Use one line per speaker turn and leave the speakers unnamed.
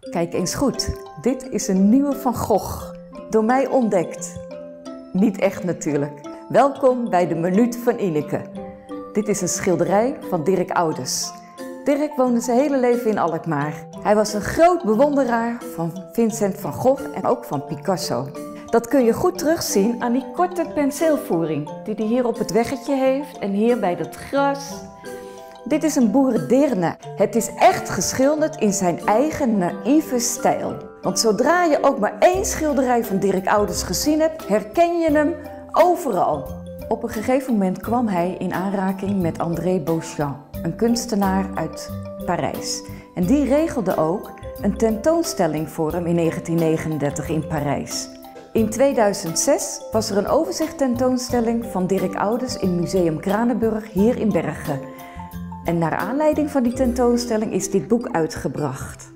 Kijk eens goed, dit is een nieuwe Van Gogh, door mij ontdekt. Niet echt natuurlijk. Welkom bij de Minuut van Ineke. Dit is een schilderij van Dirk Ouders. Dirk woonde zijn hele leven in Alkmaar. Hij was een groot bewonderaar van Vincent van Gogh en ook van Picasso. Dat kun je goed terugzien aan die korte penseelvoering die hij hier op het weggetje heeft en hier bij dat gras. Dit is een boerendeerne. Het is echt geschilderd in zijn eigen naïeve stijl. Want zodra je ook maar één schilderij van Dirk Ouders gezien hebt, herken je hem overal. Op een gegeven moment kwam hij in aanraking met André Beauchamp, een kunstenaar uit Parijs. En die regelde ook een tentoonstelling voor hem in 1939 in Parijs. In 2006 was er een overzichttentoonstelling van Dirk Ouders in Museum Kranenburg hier in Bergen. En naar aanleiding van die tentoonstelling is dit boek uitgebracht.